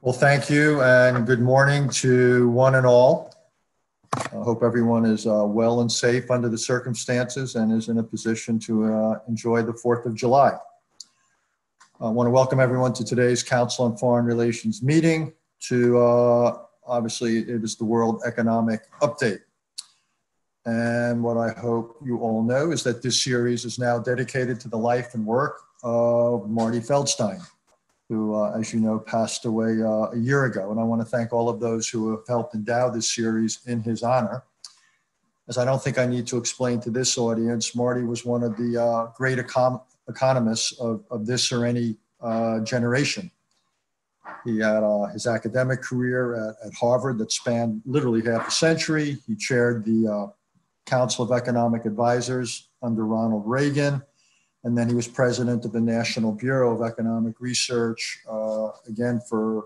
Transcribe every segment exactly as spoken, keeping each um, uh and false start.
Well, thank you and good morning to one and all. I hope everyone is uh, well and safe under the circumstances and is in a position to uh, enjoy the fourth of July. I want to welcome everyone to today's Council on Foreign Relations meeting to, uh, obviously, it is the World Economic Update. And what I hope you all know is that this series is now dedicated to the life and work of Martin Feldstein, who, uh, as you know, passed away uh, a year ago. And I want to thank all of those who have helped endow this series in his honor. As I don't think I need to explain to this audience, Marty was one of the uh, great econ economists of, of this or any uh, generation. He had uh, his academic career at, at Harvard that spanned literally half a century. He chaired the uh, Council of Economic Advisors under Ronald Reagan. And then he was president of the National Bureau of Economic Research, uh, again, for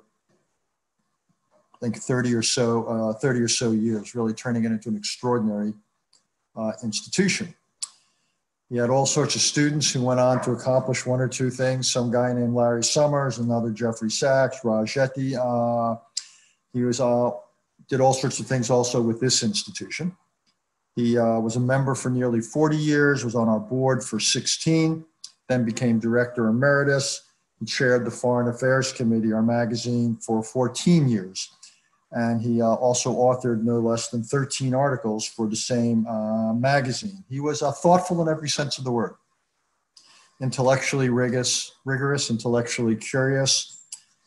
I think thirty or so, uh, thirty or so years, really turning it into an extraordinary uh, institution. He had all sorts of students who went on to accomplish one or two things. Some guy named Larry Summers, another Jeffrey Sachs, Rajetti. Uh, he was, uh, did all sorts of things also with this institution. He uh, was a member for nearly forty years, was on our board for sixteen, then became director emeritus. He chaired the Foreign Affairs Committee, our magazine, for fourteen years. And he uh, also authored no less than thirteen articles for the same uh, magazine. He was uh, thoughtful in every sense of the word, intellectually rigorous, rigorous intellectually curious,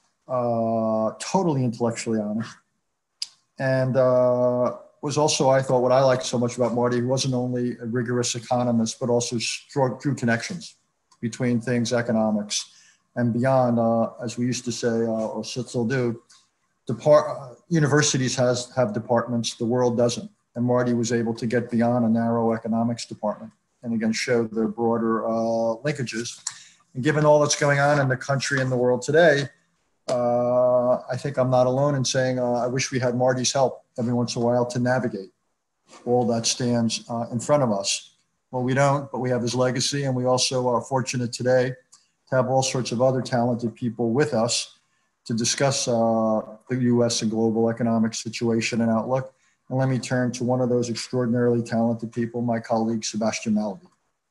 uh, totally intellectually honest, and uh, was also, I thought, what I liked so much about Marty. He wasn't only a rigorous economist, but also drew connections between things, economics, and beyond. Uh, as we used to say, uh, or still do, depart, uh, universities has, have departments, the world doesn't. And Marty was able to get beyond a narrow economics department and again, show the broader uh, linkages. And given all that's going on in the country and the world today, uh, I think I'm not alone in saying uh, I wish we had Marty's help every once in a while to navigate all that stands uh, in front of us. Well, we don't, but we have his legacy, and we also are fortunate today to have all sorts of other talented people with us to discuss uh, the U S and global economic situation and outlook. And let me turn to one of those extraordinarily talented people, my colleague, Sebastian Mallaby.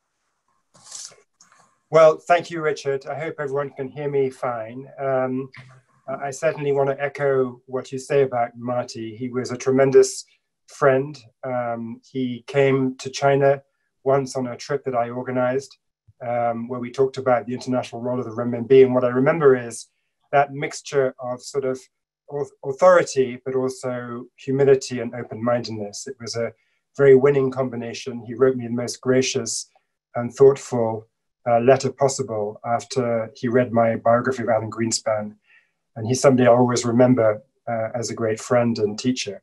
Well, thank you, Richard. I hope everyone can hear me fine. Um, I certainly want to echo what you say about Marty. He was a tremendous friend. Um, he came to China once on a trip that I organized, um, where we talked about the international role of the renminbi. And what I remember is that mixture of sort of authority, but also humility and open-mindedness. It was a very winning combination. He wrote me the most gracious and thoughtful uh, letter possible after he read my biography of Alan Greenspan. And he's somebody I always remember uh, as a great friend and teacher.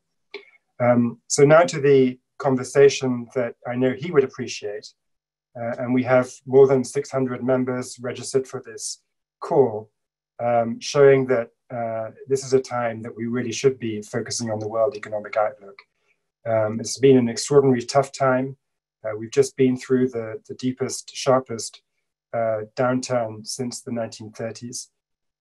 Um, so now to the conversation that I know he would appreciate. Uh, and we have more than six hundred members registered for this call, um, showing that uh, this is a time that we really should be focusing on the world economic outlook. Um, it's been an extraordinarily tough time. Uh, we've just been through the, the deepest, sharpest uh, downturn since the nineteen thirties.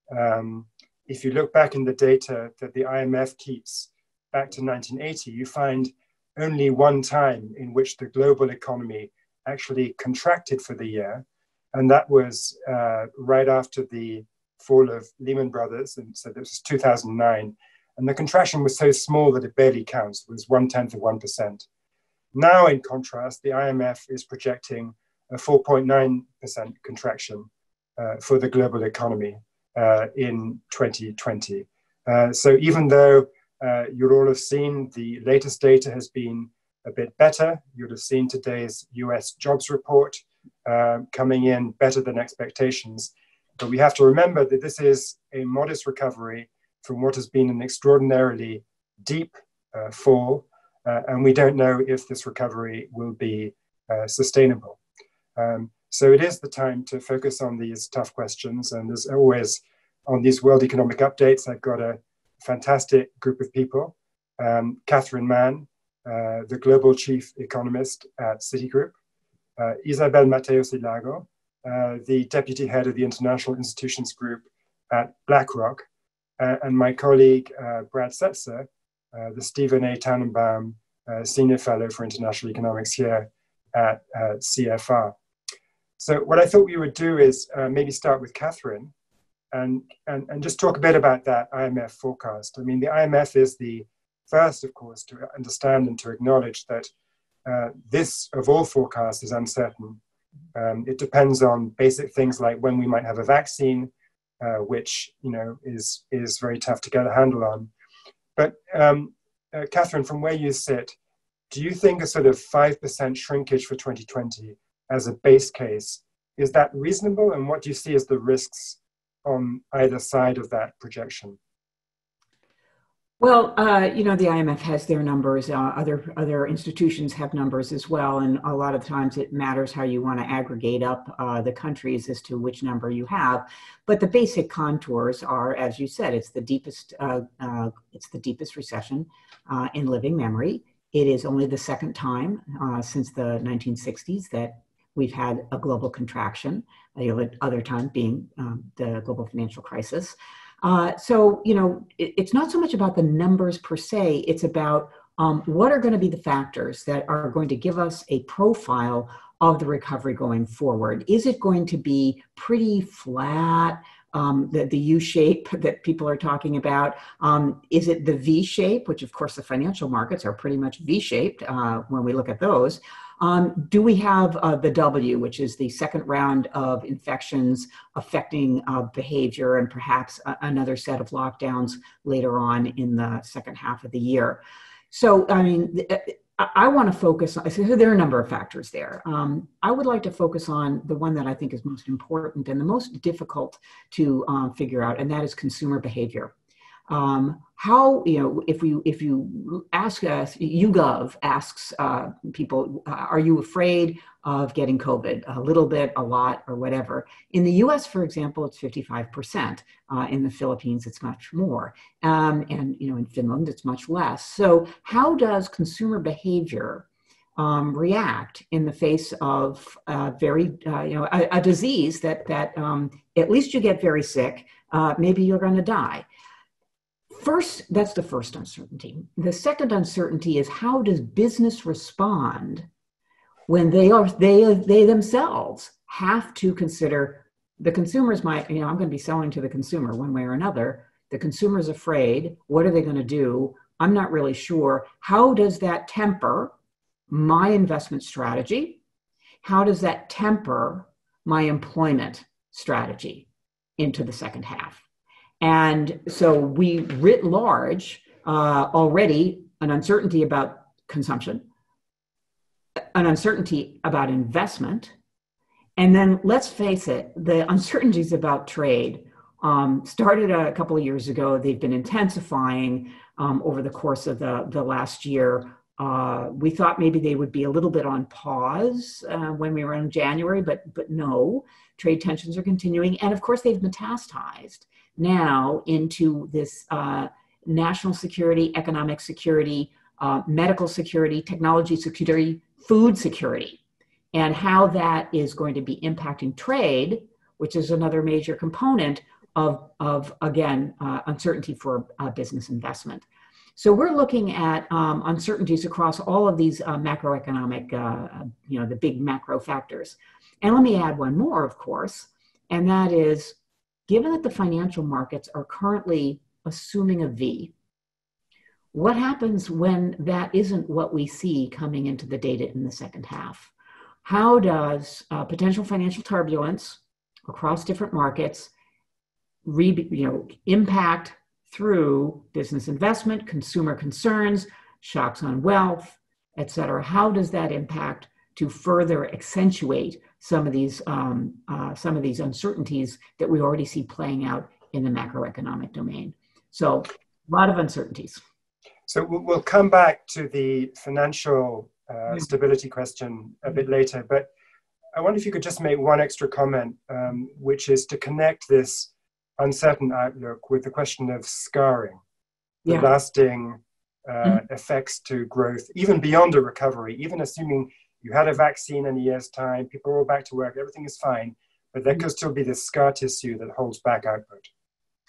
Um, if you look back in the data that the I M F keeps back to nineteen eighty, you find only one time in which the global economy actually contracted for the year. And that was uh, right after the fall of Lehman Brothers. And so this was two thousand nine. And the contraction was so small that it barely counts. It was one tenth of one percent. Now, in contrast, the I M F is projecting a four point nine percent contraction uh, for the global economy uh, in twenty twenty. Uh, so even though uh, you'll all have seen the latest data has been a bit better, you'll have seen today's U S jobs report uh, coming in better than expectations. But we have to remember that this is a modest recovery from what has been an extraordinarily deep uh, fall. Uh, and we don't know if this recovery will be uh, sustainable. Um, so it is the time to focus on these tough questions. And as always, on these World Economic Updates, I've got a fantastic group of people. Um, Catherine Mann, uh, the Global Chief Economist at Citigroup. Uh, Isabelle Mateos Lago, uh, the Deputy Head of the International Institutions Group at BlackRock. uh, and my colleague, uh, Brad Setzer, uh, the Stephen A. Tananbaum uh, Senior Fellow for International Economics here at uh, C F R. So what I thought we would do is uh, maybe start with Catherine and, and, and just talk a bit about that I M F forecast. I mean, the I M F is the first, of course, to understand and to acknowledge that uh, this, of all forecasts, is uncertain. Um, it depends on basic things like when we might have a vaccine, uh, which, you know, is, is very tough to get a handle on. But um, uh, Catherine, from where you sit, do you think a sort of five percent shrinkage for twenty twenty as a base case, is that reasonable? And what do you see as the risks on either side of that projection? Well, uh, you know, the I M F has their numbers. Uh, other other institutions have numbers as well, and a lot of times it matters how you want to aggregate up uh, the countries as to which number you have. But the basic contours are, as you said, it's the deepest uh, uh, it's the deepest recession uh, in living memory. It is only the second time uh, since the nineteen sixties that we've had a global contraction. The other time being um, the global financial crisis. Uh, so, you know, it, it's not so much about the numbers per se, it's about um, what are going to be the factors that are going to give us a profile of the recovery going forward. Is it going to be pretty flat, um, the, the U shape that people are talking about? Um, is it the V shape, which of course the financial markets are pretty much V-shaped uh, when we look at those? Um, do we have uh, the W, which is the second round of infections affecting uh, behavior and perhaps a- another set of lockdowns later on in the second half of the year? So, I mean, I, I want to focus on, so there are a number of factors there. Um, I would like to focus on the one that I think is most important and the most difficult to um, figure out, and that is consumer behavior. Um, how, you know, if we, if you ask us, YouGov asks uh, people, uh, are you afraid of getting COVID? A little bit, a lot, or whatever. In the U S, for example, it's fifty-five percent. Uh, in the Philippines, it's much more. Um, and, you know, in Finland, it's much less. So how does consumer behavior um, react in the face of uh, very, uh, you know, a, a disease that, that um, at least you get very sick, uh, maybe you're going to die. First, that's the first uncertainty. The second uncertainty is how does business respond when they are they they themselves have to consider the consumers might, you know, I'm going to be selling to the consumer one way or another. The consumer's afraid. What are they going to do? I'm not really sure. How does that temper my investment strategy? How does that temper my employment strategy into the second half? And so we writ large uh, already an uncertainty about consumption, an uncertainty about investment, and then let's face it, the uncertainties about trade um, started a couple of years ago. They've been intensifying um, over the course of the, the last year. Uh, we thought maybe they would be a little bit on pause uh, when we were in January, but, but no, trade tensions are continuing. And of course, they've metastasized now into this uh, national security, economic security, uh, medical security, technology security, food security, and how that is going to be impacting trade, which is another major component of, of again, uh, uncertainty for uh, business investment. So we're looking at um, uncertainties across all of these uh, macroeconomic, uh, you know, the big macro factors. And let me add one more, of course, and that is, given that the financial markets are currently assuming a V, what happens when that isn't what we see coming into the data in the second half? How does uh, potential financial turbulence across different markets re, you know, impact through business investment, consumer concerns, shocks on wealth, et cetera? How does that impact to further accentuate some of these um, uh, some of these uncertainties that we already see playing out in the macroeconomic domain? So a lot of uncertainties. So we'll come back to the financial uh, stability question a bit later, but I wonder if you could just make one extra comment, um, which is to connect this uncertain outlook with the question of scarring, the Yeah. lasting uh, Mm-hmm. effects to growth, even beyond a recovery, even assuming you had a vaccine in a year's time, people are all back to work, everything is fine, but there could still be this scar tissue that holds back output.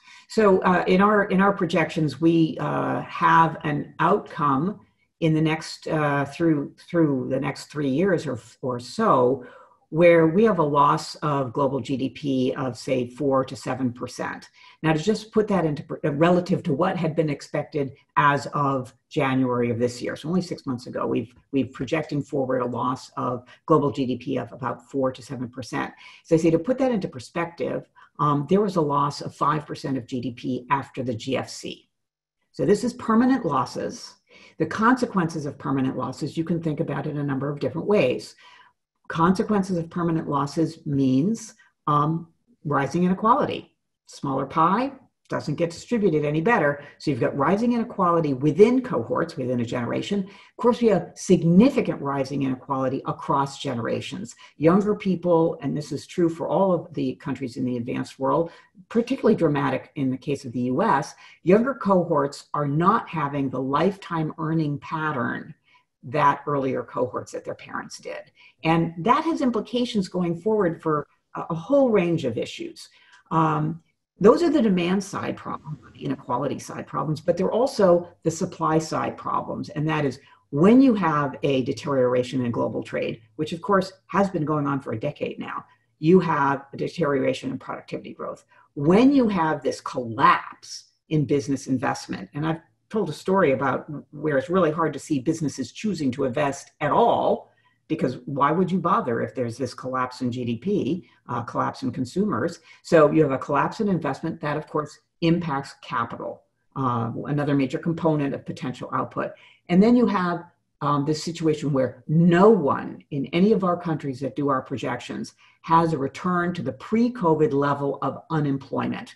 So uh, in our in our projections, we uh, have an outcome in the next uh, through through the next three years or or so, where we have a loss of global G D P of say four to seven percent. Now, to just put that into relative to what had been expected as of January of this year, so only six months ago, we've we've projecting forward a loss of global G D P of about four to seven percent. So I say to put that into perspective, um, there was a loss of five percent of G D P after the G F C. So this is permanent losses. The consequences of permanent losses, you can think about it in a number of different ways. Consequences of permanent losses means um, rising inequality. Smaller pie doesn't get distributed any better. So you've got rising inequality within cohorts, within a generation. Of course, we have significant rising inequality across generations. Younger people, and this is true for all of the countries in the advanced world, particularly dramatic in the case of the U S, younger cohorts are not having the lifetime earning pattern that earlier cohorts that their parents did. And that has implications going forward for a, a whole range of issues. Um, those are the demand side problems, the inequality side problems, but they're also the supply side problems. And that is when you have a deterioration in global trade, which of course has been going on for a decade now, you have a deterioration in productivity growth. When you have this collapse in business investment, and I've told a story about where it's really hard to see businesses choosing to invest at all, because why would you bother if there's this collapse in G D P, uh, collapse in consumers? So you have a collapse in investment that, of course, impacts capital, uh, another major component of potential output. And then you have um, this situation where no one in any of our countries that do our projections has a return to the pre-COVID level of unemployment.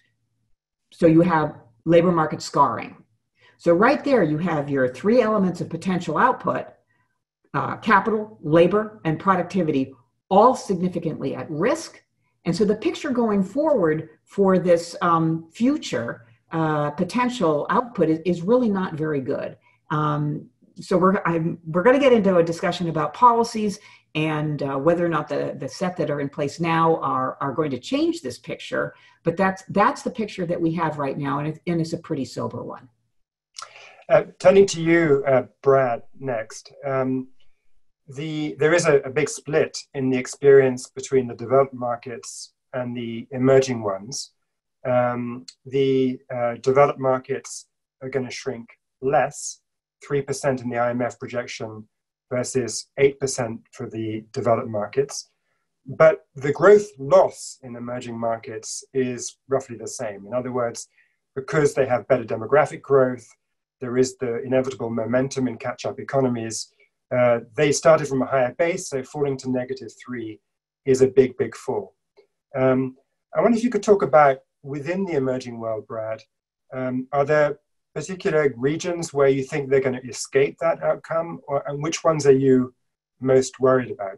So you have labor market scarring. So right there, you have your three elements of potential output, uh, capital, labor, and productivity, all significantly at risk. And so the picture going forward for this um, future uh, potential output is, is really not very good. Um, so we're, I'm, we're going to get into a discussion about policies and uh, whether or not the, the set that are in place now are, are going to change this picture. But that's, that's the picture that we have right now, and, it, and it's a pretty sober one. Uh, turning to you, uh, Brad, next. Um, the, there is a, a big split in the experience between the developed markets and the emerging ones. Um, the uh, developed markets are going to shrink less, three percent in the I M F projection versus eight percent for the developed markets. But the growth loss in emerging markets is roughly the same. In other words, because they have better demographic growth, there is the inevitable momentum in catch-up economies. Uh, they started from a higher base, so falling to negative three is a big, big fall. Um, I wonder if you could talk about within the emerging world, Brad, um, are there particular regions where you think they're going to escape that outcome, or, and which ones are you most worried about?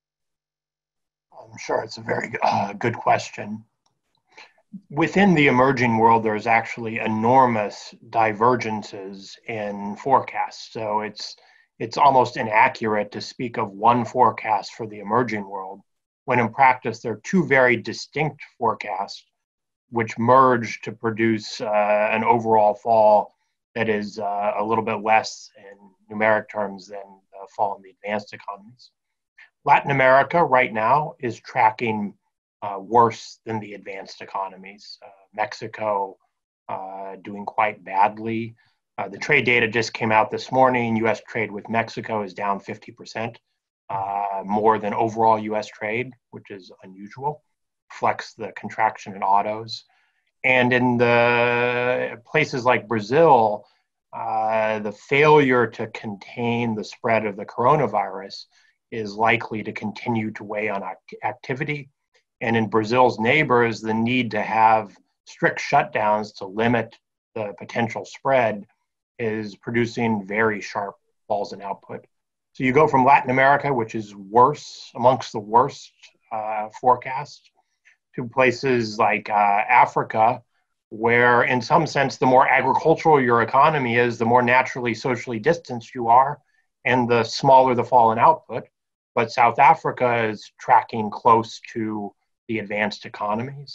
I'm sure it's a very uh, good question. Within the emerging world, there's actually enormous divergences in forecasts. So it's it's almost inaccurate to speak of one forecast for the emerging world, when in practice there are two very distinct forecasts which merge to produce uh, an overall fall that is uh, a little bit less in numeric terms than the fall in the advanced economies. Latin America right now is tracking uh, worse than the advanced economies. Uh, Mexico uh, doing quite badly. Uh, the trade data just came out this morning. U S trade with Mexico is down fifty percent, uh, more than overall U S trade, which is unusual. Reflects the contraction in autos. And in the places like Brazil, uh, the failure to contain the spread of the coronavirus is likely to continue to weigh on act- activity. And in Brazil's neighbors, the need to have strict shutdowns to limit the potential spread is producing very sharp falls in output. So you go from Latin America, which is worse, amongst the worst uh, forecasts, to places like uh, Africa, where in some sense, the more agricultural your economy is, the more naturally socially distanced you are, and the smaller the fall in output. But South Africa is tracking close to the advanced economies.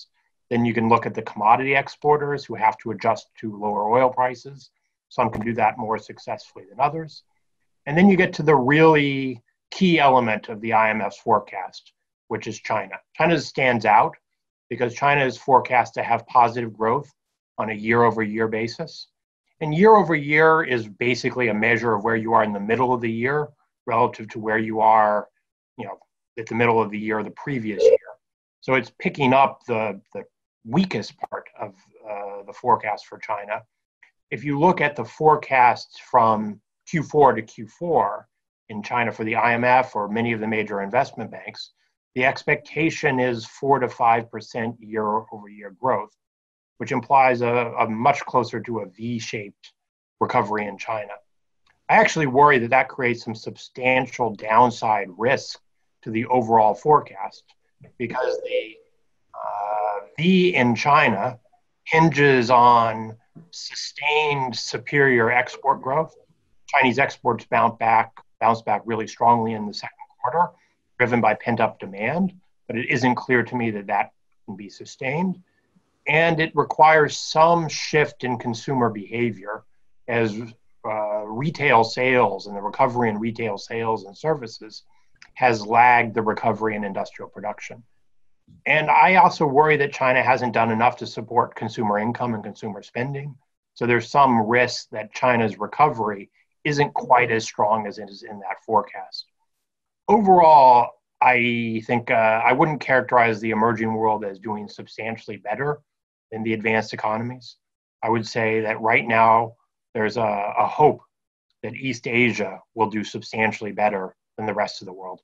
Then you can look at the commodity exporters who have to adjust to lower oil prices. Some can do that more successfully than others. And then you get to the really key element of the I M F's forecast, which is China. China stands out because China is forecast to have positive growth on a year-over-year basis. And year-over-year is basically a measure of where you are in the middle of the year relative to where you are, you know, at the middle of the year the previous year. So it's picking up the, the weakest part of uh, the forecast for China. If you look at the forecasts from Q four to Q four in China for the I M F or many of the major investment banks, the expectation is four to five percent year-over-year growth, which implies a, a much closer to a V-shaped recovery in China. I actually worry that that creates some substantial downside risk to the overall forecast because the uh, V in China hinges on sustained superior export growth. Chinese exports bounce back, bounce back really strongly in the second quarter, driven by pent-up demand, but it isn't clear to me that that can be sustained. And it requires some shift in consumer behavior as uh, retail sales and the recovery in retail sales and services has lagged the recovery in industrial production. And I also worry that China hasn't done enough to support consumer income and consumer spending. So there's some risk that China's recovery isn't quite as strong as it is in that forecast. Overall, I think uh, I wouldn't characterize the emerging world as doing substantially better than the advanced economies. I would say that right now there's a, a hope that East Asia will do substantially better than the rest of the world.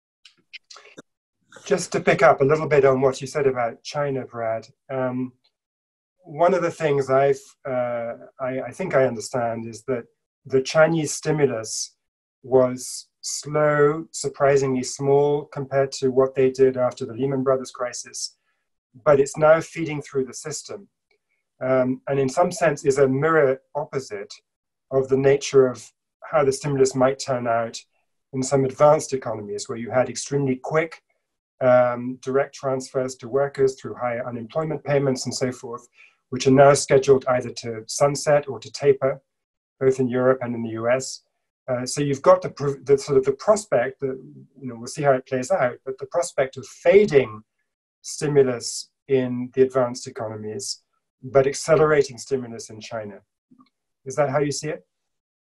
Just to pick up a little bit on what you said about China, Brad, um, one of the things I've, uh, I, I think I understand is that the Chinese stimulus was slow, surprisingly small compared to what they did after the Lehman Brothers crisis, but it's now feeding through the system. Um, and in some sense is a mirror opposite of the nature of how the stimulus might turn out in some advanced economies where you had extremely quick um, direct transfers to workers through higher unemployment payments and so forth, which are now scheduled either to sunset or to taper, both in Europe and in the U S. Uh, so you've got the, the sort of the prospect that, you know, we'll see how it plays out, but the prospect of fading stimulus in the advanced economies, but accelerating stimulus in China. Is that how you see it?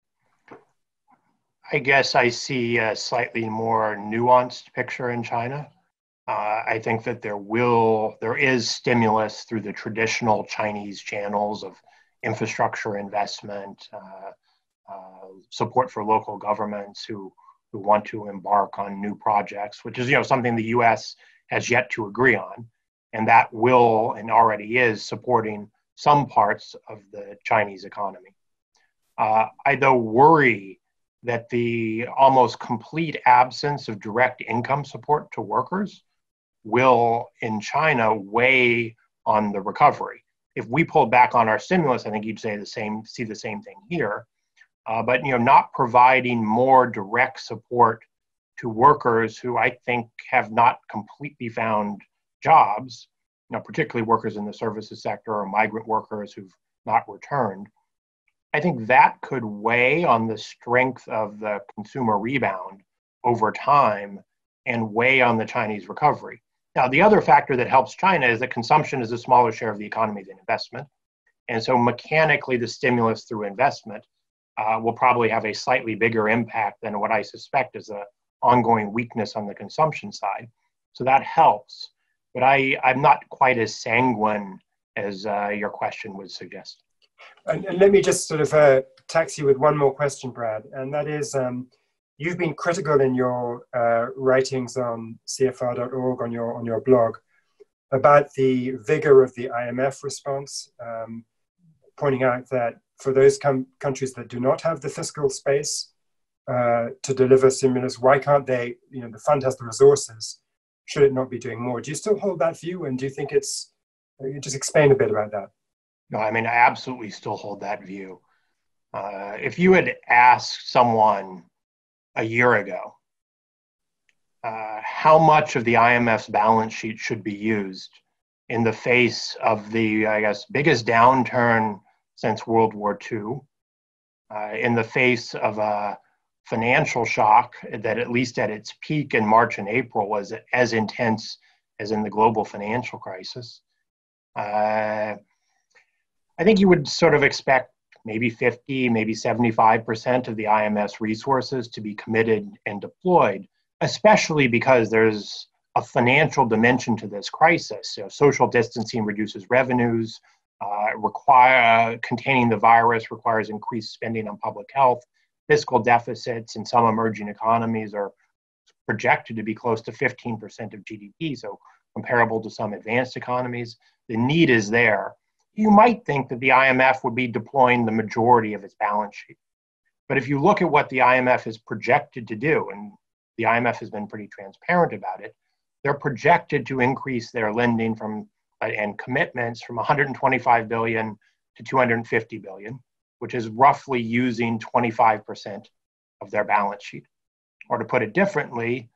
I guess I see a slightly more nuanced picture in China. Uh, I think that there will, there is stimulus through the traditional Chinese channels of infrastructure investment, uh, uh, support for local governments who, who want to embark on new projects, which is, you know, something the U S has yet to agree on. And that will and already is supporting some parts of the Chinese economy. Uh, I, though, worry that the almost complete absence of direct income support to workers will, in China, weigh on the recovery. If we pulled back on our stimulus, I think you'd say the same, see the same thing here. Uh, but, you know, not providing more direct support to workers who I think have not completely found jobs, you know, particularly workers in the services sector or migrant workers who've not returned. I think that could weigh on the strength of the consumer rebound over time and weigh on the Chinese recovery. Now, the other factor that helps China is that consumption is a smaller share of the economy than investment. And so mechanically, the stimulus through investment uh, will probably have a slightly bigger impact than what I suspect is an ongoing weakness on the consumption side. So that helps. But I, I'm not quite as sanguine as uh, your question would suggest. And, and let me just sort of uh, tax you with one more question, Brad, and that is, um, you've been critical in your uh, writings on C F R dot org, on your, on your blog, about the vigor of the I M F response, um, pointing out that for those com- countries that do not have the fiscal space uh, to deliver stimulus, why can't they, you know, the fund has the resources, should it not be doing more? Do you still hold that view, and do you think it's, you just explain a bit about that? No, I mean, I absolutely still hold that view. Uh, if you had asked someone a year ago uh, how much of the I M F's balance sheet should be used in the face of the, I guess, biggest downturn since World War Two, uh, in the face of a financial shock that, at least at its peak in March and April, was as intense as in the global financial crisis. Uh, I think you would sort of expect maybe fifty, maybe seventy-five percent of the I M F's resources to be committed and deployed, especially because there's a financial dimension to this crisis. So social distancing reduces revenues, uh, require, containing the virus requires increased spending on public health. Fiscal deficits in some emerging economies are projected to be close to fifteen percent of G D P, so comparable to some advanced economies. The need is there. You might think that the I M F would be deploying the majority of its balance sheet. But if you look at what the I M F is projected to do, and the I M F has been pretty transparent about it, they're projected to increase their lending from uh, and commitments from one hundred twenty-five billion dollars to two hundred fifty billion dollars, which is roughly using twenty-five percent of their balance sheet. Or to put it differently,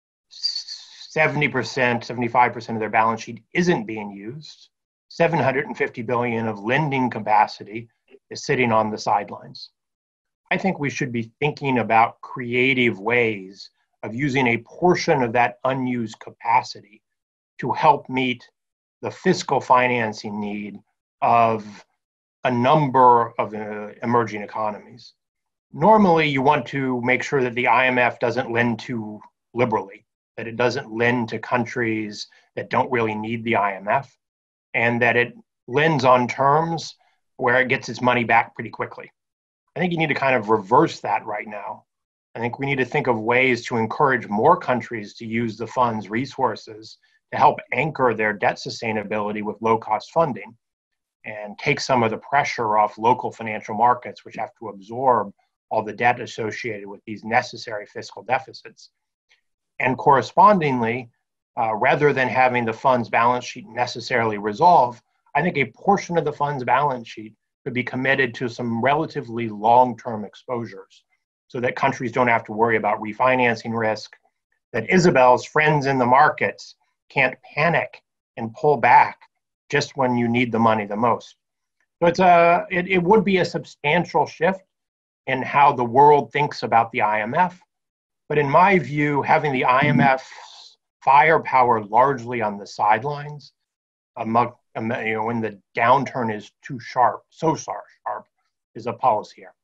seventy percent, seventy-five percent of their balance sheet isn't being used. seven hundred fifty billion dollars of lending capacity is sitting on the sidelines. I think we should be thinking about creative ways of using a portion of that unused capacity to help meet the fiscal financing need of a number of uh, emerging economies. Normally, you want to make sure that the I M F doesn't lend too liberally, that it doesn't lend to countries that don't really need the I M F, and that it lends on terms where it gets its money back pretty quickly. I think you need to kind of reverse that right now. I think we need to think of ways to encourage more countries to use the fund's resources to help anchor their debt sustainability with low-cost funding and take some of the pressure off local financial markets, which have to absorb all the debt associated with these necessary fiscal deficits. And correspondingly, uh, rather than having the fund's balance sheet necessarily resolve, I think a portion of the fund's balance sheet could be committed to some relatively long-term exposures so that countries don't have to worry about refinancing risk, that Isabelle's friends in the markets can't panic and pull back just when you need the money the most. So it's a, it, it would be a substantial shift in how the world thinks about the I M F. But in my view, having the I M F's firepower largely on the sidelines, among, you know, when the downturn is too sharp, so sharp, is a policy error.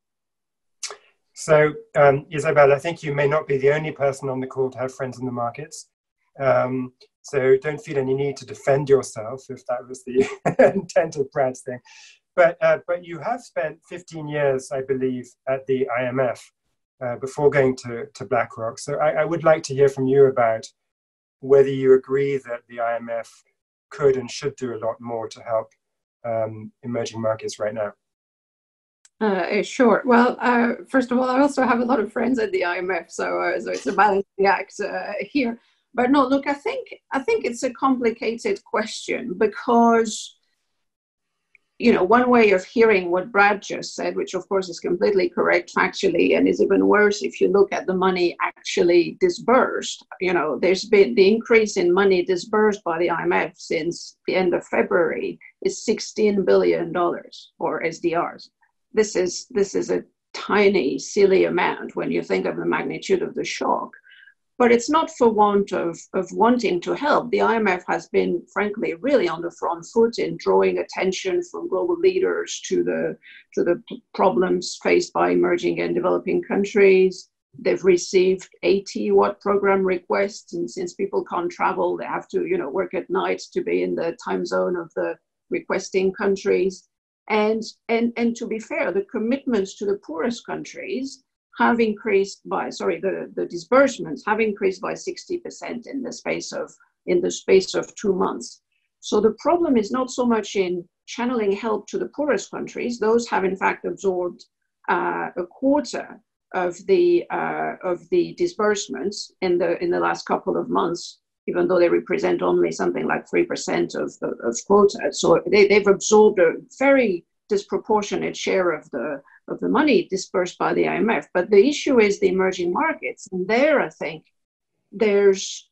So, um, Isabelle, I think you may not be the only person on the call to have friends in the markets. Um, so don't feel any need to defend yourself if that was the intent of Brad's thing. But, uh, but you have spent fifteen years, I believe, at the I M F uh, before going to, to BlackRock. So I, I would like to hear from you about whether you agree that the I M F could and should do a lot more to help um, emerging markets right now. Uh, sure. Well, uh, first of all, I also have a lot of friends at the I M F, so uh, so it's a balancing act uh, here. But no, look, I think I think it's a complicated question because, you know, one way of hearing what Brad just said, which of course is completely correct factually, and is even worse if you look at the money actually disbursed. You know, there's been the increase in money disbursed by the I M F since the end of February is sixteen billion dollars for S D Rs. This is, this is a tiny, silly amount when you think of the magnitude of the shock. But it's not for want of, of wanting to help. The I M F has been, frankly, really on the front foot in drawing attention from global leaders to the, to the problems faced by emerging and developing countries. They've received eighty watt program requests, and since people can't travel, they have to, you know, work at night to be in the time zone of the requesting countries. And, and, and to be fair, the commitments to the poorest countries have increased by, sorry, the, the disbursements have increased by sixty percent in the space of, in the space of two months. So the problem is not so much in channeling help to the poorest countries. Those have in fact absorbed uh, a quarter of the, uh, of the disbursements in the, in the last couple of months, even though they represent only something like three percent of, of, of quota. So they, they've absorbed a very disproportionate share of the, of the money dispersed by the I M F. But the issue is the emerging markets. And there, I think, there's,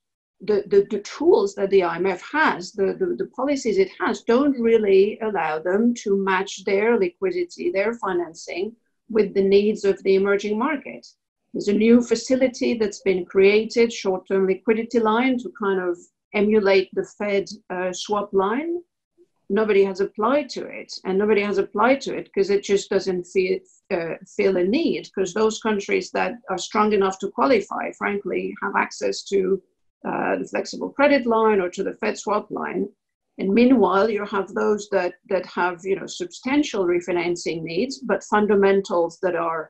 the, the, the tools that the I M F has, the, the, the policies it has, don't really allow them to match their liquidity, their financing with the needs of the emerging market. There's a new facility that's been created, short-term liquidity line, to kind of emulate the Fed uh, swap line. Nobody has applied to it, and nobody has applied to it because it just doesn't feel, uh, feel a need, because those countries that are strong enough to qualify, frankly, have access to uh, the flexible credit line or to the Fed swap line. And meanwhile, you have those that, that have, you know, substantial refinancing needs, but fundamentals that are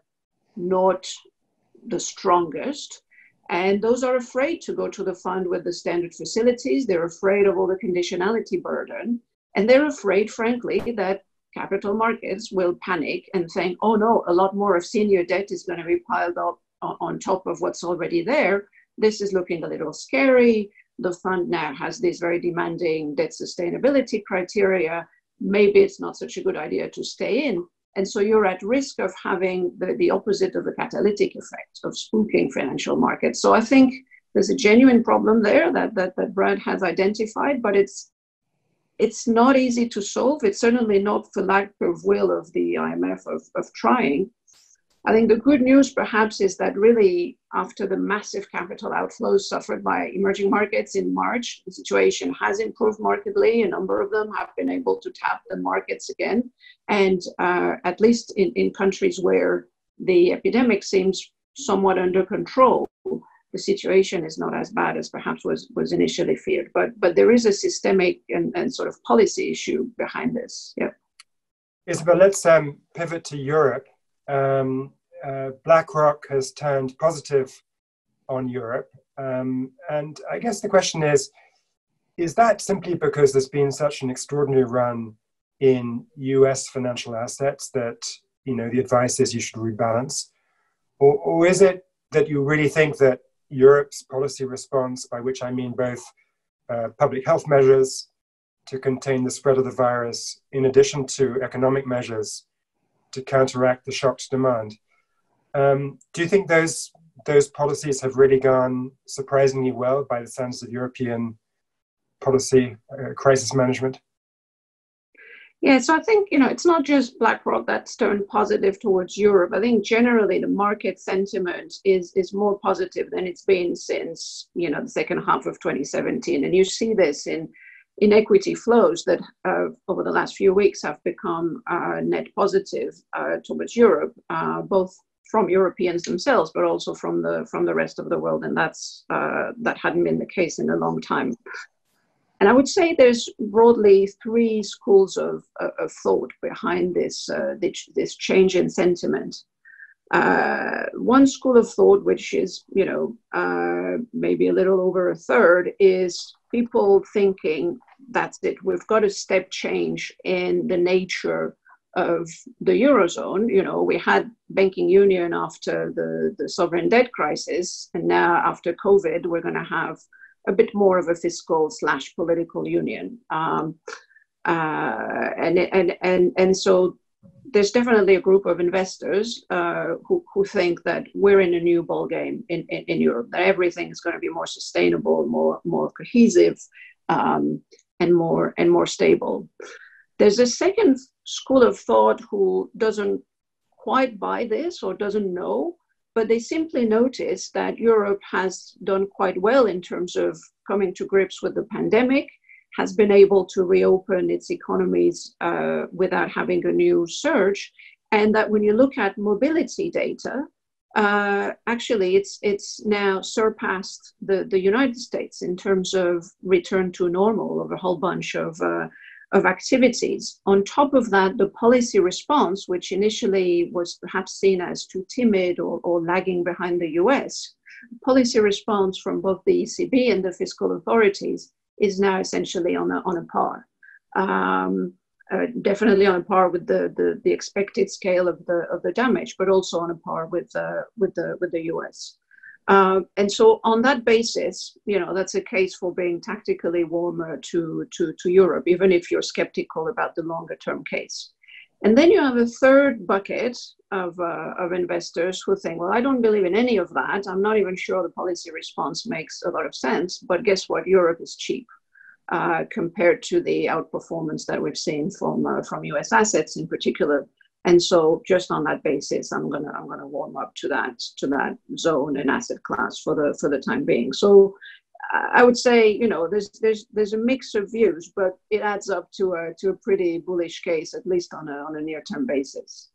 not the strongest. And those are afraid to go to the fund with the standard facilities. They're afraid of all the conditionality burden. And they're afraid, frankly, that capital markets will panic and think, oh no, a lot more of senior debt is going to be piled up on top of what's already there. This is looking a little scary. The fund now has these very demanding debt sustainability criteria. Maybe it's not such a good idea to stay in. And so you're at risk of having the, the opposite of the catalytic effect of spooking financial markets. So I think there's a genuine problem there that, that, that Brad has identified, but it's it's not easy to solve. It's certainly not for lack of will of the I M F of, of trying. I think the good news perhaps is that really after the massive capital outflows suffered by emerging markets in March, the situation has improved markedly. A number of them have been able to tap the markets again. And uh, at least in, in countries where the epidemic seems somewhat under control, the situation is not as bad as perhaps was, was initially feared. But, but there is a systemic and, and sort of policy issue behind this. Yeah. Isabelle, let's um, pivot to Europe. Um, uh, BlackRock has turned positive on Europe. Um, and I guess the question is, is that simply because there's been such an extraordinary run in U S financial assets that, you know, the advice is you should rebalance? Or, or is it that you really think that Europe's policy response, by which I mean both uh, public health measures to contain the spread of the virus, in addition to economic measures to counteract the shock to demand. Um, do you think those those policies have really gone surprisingly well by the standards of European policy uh, crisis management? Yeah, so I think, you know, it's not just BlackRock that's turned positive towards Europe. I think generally the market sentiment is, is more positive than it's been since, you know, the second half of twenty seventeen. And you see this in, in equity flows that uh, over the last few weeks have become uh, net positive uh, towards Europe, uh, both from Europeans themselves, but also from the, from the rest of the world. And that's, uh, that hadn't been the case in a long time. And I would say there's broadly three schools of, of thought behind this, uh, this, this change in sentiment. Uh, one school of thought, which is, you know, uh, maybe a little over a third, is people thinking that's it. We've got a step change in the nature of the Eurozone. You know, we had banking union after the, the sovereign debt crisis, and now after COVID, we're going to have a bit more of a fiscal slash political union. Um, uh, and, and, and, and so there's definitely a group of investors uh, who, who think that we're in a new ballgame in, in, in Europe, that everything is going to be more sustainable, more, more cohesive, um, and more, and more stable. There's a second school of thought who doesn't quite buy this or doesn't know, but they simply notice that Europe has done quite well in terms of coming to grips with the pandemic, has been able to reopen its economies uh, without having a new surge, and that when you look at mobility data, uh, actually it's it's now surpassed the, the United States in terms of return to normal of a whole bunch of uh, of activities. On top of that, the policy response, which initially was perhaps seen as too timid or, or lagging behind the U S, policy response from both the E C B and the fiscal authorities is now essentially on a, on a par. Um, uh, definitely on a par with the, the, the expected scale of the, of the damage, but also on a par with, uh, with, the, with the U S. Uh, and so on that basis, you know, that's a case for being tactically warmer to, to, to Europe, even if you're skeptical about the longer term case. And then you have a third bucket of, uh, of investors who think, well, I don't believe in any of that. I'm not even sure the policy response makes a lot of sense. But guess what? Europe is cheap uh, compared to the outperformance that we've seen from, uh, from U S assets in particular. And so just on that basis, I'm gonna I'm gonna warm up to that to that zone and asset class for the for the time being. So I would say, you know, there's there's there's a mix of views, but it adds up to a to a pretty bullish case, at least on a on a near-term basis.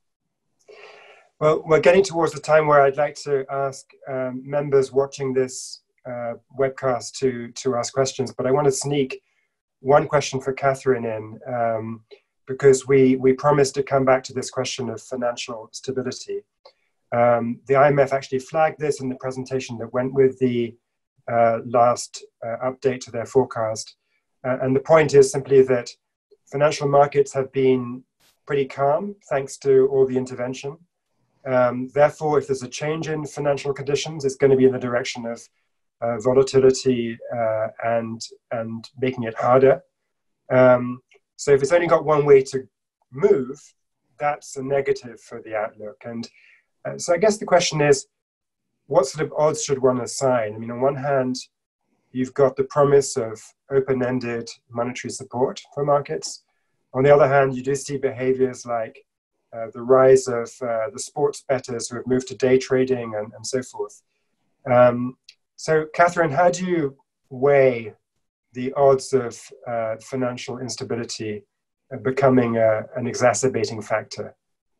Well, we're getting towards the time where I'd like to ask um, members watching this uh, webcast to to ask questions, but I want to sneak one question for Catherine in. Um, because we, we promised to come back to this question of financial stability. Um, the I M F actually flagged this in the presentation that went with the uh, last uh, update to their forecast. Uh, and the point is simply that financial markets have been pretty calm thanks to all the intervention. Um, therefore, if there's a change in financial conditions, it's going to be in the direction of uh, volatility uh, and, and making it harder. Um, So if it's only got one way to move, that's a negative for the outlook. And uh, so I guess the question is, what sort of odds should one assign? I mean, on one hand, you've got the promise of open-ended monetary support for markets. On the other hand, you do see behaviors like uh, the rise of uh, the sports bettors who have moved to day trading and, and so forth. Um, so Catherine, how do you weigh the odds of uh, financial instability uh, becoming a, an exacerbating factor?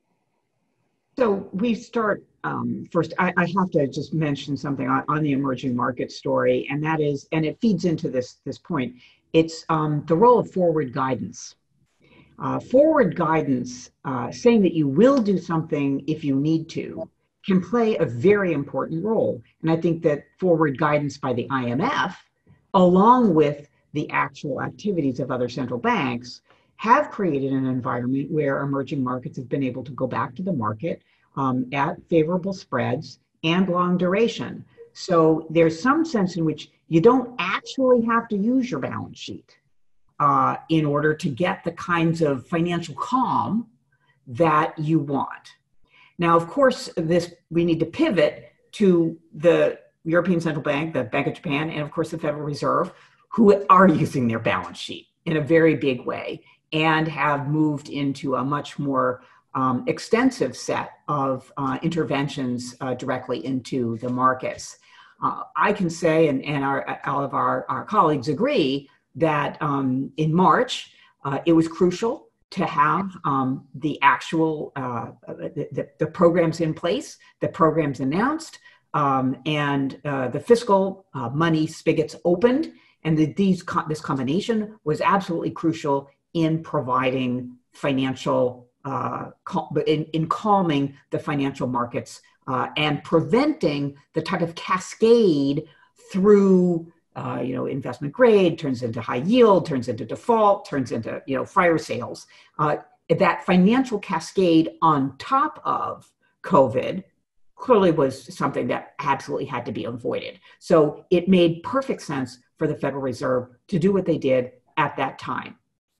So we start, um, first, I, I have to just mention something on, on the emerging market story, and that is, and it feeds into this, this point, it's um, the role of forward guidance. Uh, forward guidance, uh, saying that you will do something if you need to, can play a very important role. And I think that forward guidance by the I M F, along with the actual activities of other central banks, have created an environment where emerging markets have been able to go back to the market um, at favorable spreads and long duration. So there's some sense in which you don't actually have to use your balance sheet uh, in order to get the kinds of financial calm that you want. Now, of course, this we need to pivot to the European Central Bank, the Bank of Japan, and of course the Federal Reserve, who are using their balance sheet in a very big way and have moved into a much more um, extensive set of uh, interventions uh, directly into the markets. Uh, I can say, and, and our, all of our, our colleagues agree, that um, in March, uh, it was crucial to have um, the actual, uh, the, the, the programs in place, the programs announced, um, and uh, the fiscal uh, money spigots opened, and the, these co this combination was absolutely crucial in providing financial, uh, in, in calming the financial markets uh, and preventing the type of cascade through Uh, you know, investment grade turns into high yield, turns into default, turns into, you know, fire sales. Uh, that financial cascade on top of COVID clearly was something that absolutely had to be avoided. So it made perfect sense for the Federal Reserve to do what they did at that time.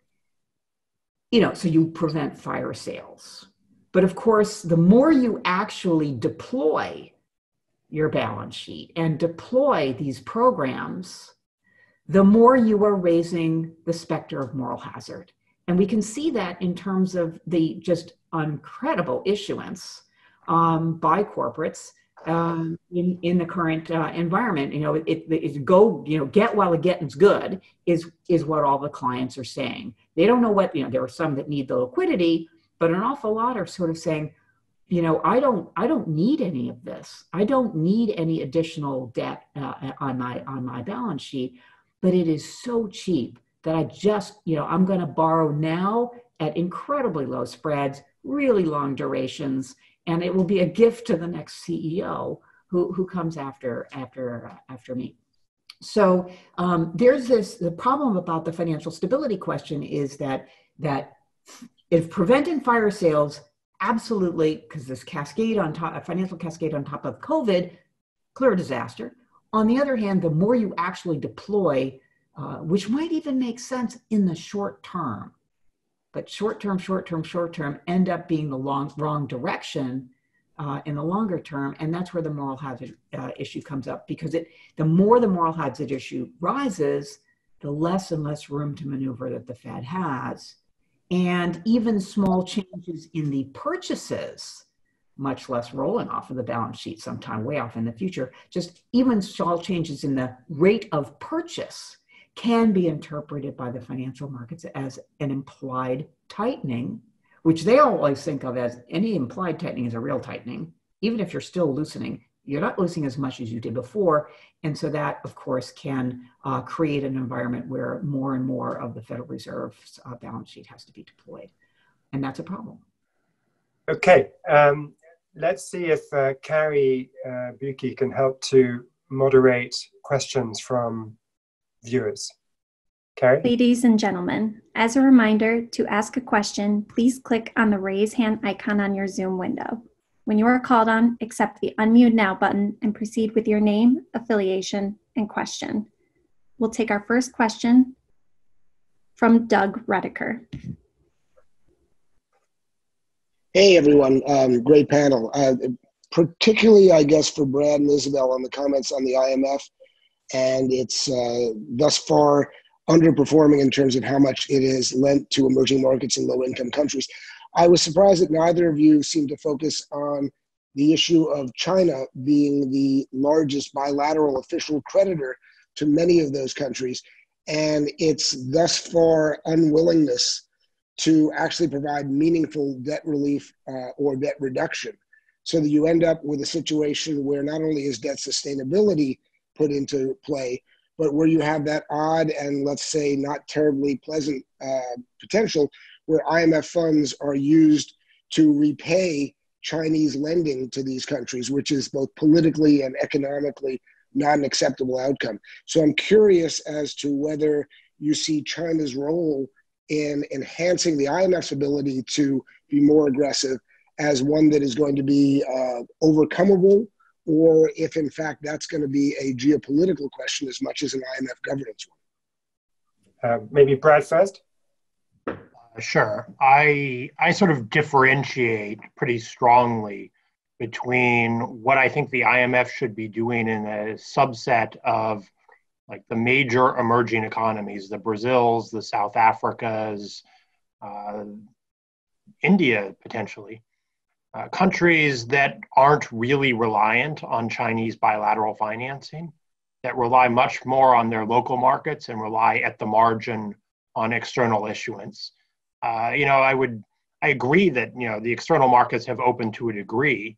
You know, so you prevent fire sales. But of course, the more you actually deploy your balance sheet and deploy these programs, the more you are raising the specter of moral hazard. And we can see that in terms of the just incredible issuance um, by corporates um, in, in the current uh, environment. You know, it, it, it go, you know, get while the getting's good is, is what all the clients are saying. They don't know what, you know, there are some that need the liquidity, but an awful lot are sort of saying, you know, I don't, I don't need any of this. I don't need any additional debt uh, on my, on my balance sheet, but it is so cheap that I just, you know, I'm going to borrow now at incredibly low spreads, really long durations, and it will be a gift to the next C E O who, who comes after, after, uh, after me. So um, there's this, the problem about the financial stability question is that, that if preventing fire sales, absolutely, because this cascade on top, a financial cascade on top of COVID, clear disaster. On the other hand, the more you actually deploy, uh, which might even make sense in the short term, but short term, short term, short term end up being the long, wrong direction uh, in the longer term. And that's where the moral hazard uh, issue comes up, because it, the more the moral hazard issue rises, the less and less room to maneuver that the Fed has. And even small changes in the purchases, much less rolling off of the balance sheet sometime way off in the future, just even small changes in the rate of purchase can be interpreted by the financial markets as an implied tightening, which they always think of as any implied tightening is a real tightening. Even if you're still loosening, you're not loosening as much as you did before. And so that, of course, can uh, create an environment where more and more of the Federal Reserve's uh, balance sheet has to be deployed. And that's a problem. Okay. Um, let's see if uh, Carrie uh, Buki can help to moderate questions from viewers. Carrie? Ladies and gentlemen, as a reminder, to ask a question, please click on the raise hand icon on your Zoom window. When you are called on, accept the unmute now button and proceed with your name, affiliation, and question. We'll take our first question from Doug Redeker. Hey everyone, um, great panel. Uh, particularly, I guess, for Brad and Isabelle on the comments on the I M F, and it's uh, thus far underperforming in terms of how much it is lent to emerging markets and low-income countries. I was surprised that neither of you seemed to focus on the issue of China being the largest bilateral official creditor to many of those countries, and its thus far unwillingness to actually provide meaningful debt relief uh, or debt reduction, so that you end up with a situation where not only is debt sustainability put into play, but where you have that odd and, let's say, not terribly pleasant uh, potential where I M F funds are used to repay Chinese lending to these countries, which is both politically and economically not an acceptable outcome. So I'm curious as to whether you see China's role in enhancing the I M F's ability to be more aggressive as one that is going to be uh, overcomable, or if in fact that's going to be a geopolitical question as much as an I M F governance one. Uh, maybe Brad first? Sure. I I sort of differentiate pretty strongly between what I think the I M F should be doing in a subset of like the major emerging economies, the Brazils, the South Africas, uh, India potentially, uh, countries that aren't really reliant on Chinese bilateral financing, that rely much more on their local markets and rely at the margin on external issuance. Uh, you know, I would, I agree that, you know, the external markets have opened to a degree,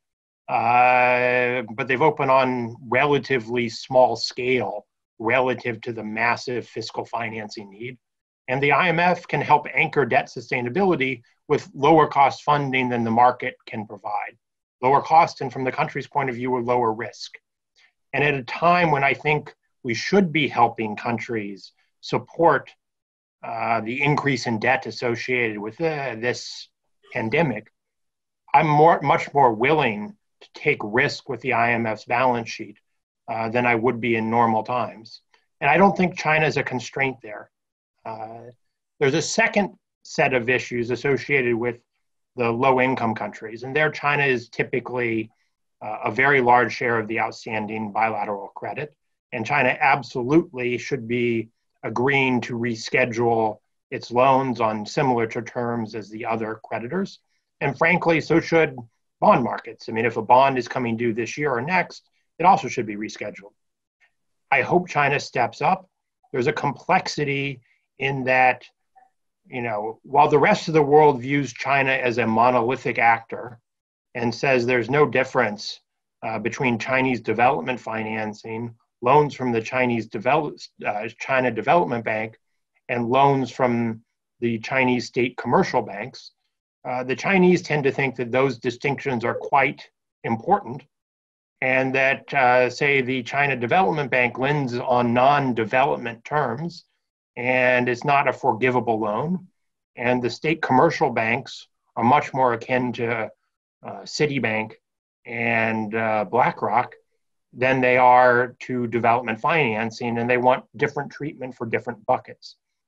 uh, but they've opened on relatively small scale relative to the massive fiscal financing need. And the I M F can help anchor debt sustainability with lower cost funding than the market can provide. Lower cost, and from the country's point of view, a lower risk. And at a time when I think we should be helping countries support Uh, the increase in debt associated with uh, this pandemic, I'm more, much more willing to take risk with the I M F's balance sheet uh, than I would be in normal times. And I don't think China is a constraint there. Uh, there's a second set of issues associated with the low-income countries, and there China is typically uh, a very large share of the outstanding bilateral credit, and China absolutely should be agreeing to reschedule its loans on similar to terms as the other creditors. And frankly, so should bond markets. I mean, if a bond is coming due this year or next, it also should be rescheduled. I hope China steps up. There's a complexity in that, you know, while the rest of the world views China as a monolithic actor and says there's no difference uh, between Chinese development financing, loans from the Chinese develop, uh, China Development Bank, and loans from the Chinese state commercial banks, uh, the Chinese tend to think that those distinctions are quite important, and that, uh, say, the China Development Bank lends on non-development terms, and it's not a forgivable loan, and the state commercial banks are much more akin to uh, Citibank and uh, BlackRock than they are to development financing, and they want different treatment for different buckets.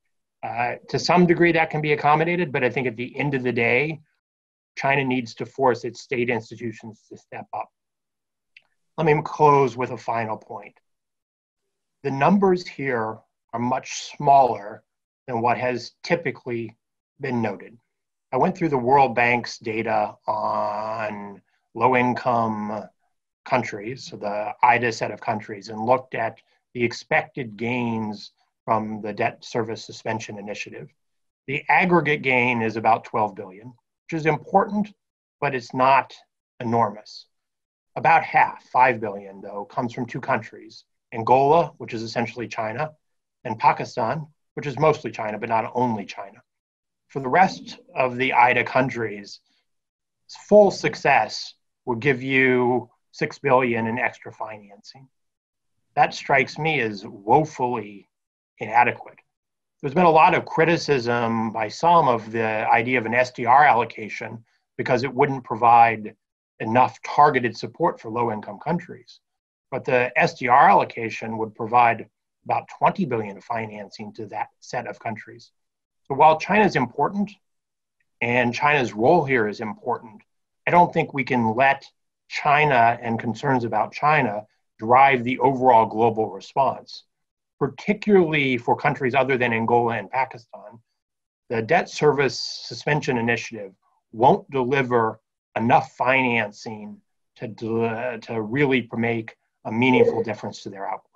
Uh, to some degree, that can be accommodated, but I think at the end of the day, China needs to force its state institutions to step up. Let me close with a final point. The numbers here are much smaller than what has typically been noted. I went through the World Bank's data on low-income countries, so the I D A set of countries, and looked at the expected gains from the debt service suspension initiative. The aggregate gain is about twelve billion, which is important, but it's not enormous. About half, five billion though, comes from two countries, Angola, which is essentially China, and Pakistan, which is mostly China, but not only China. For the rest of the I D A countries, full success will give you six billion in extra financing. That strikes me as woefully inadequate. There's been a lot of criticism by some of the idea of an S D R allocation because it wouldn't provide enough targeted support for low-income countries. But the S D R allocation would provide about twenty billion of financing to that set of countries. So while China is important and China's role here is important, I don't think we can let China and concerns about China drive the overall global response. Particularly for countries other than Angola and Pakistan, the debt service suspension initiative won't deliver enough financing to, uh, to really make a meaningful difference to their outlook.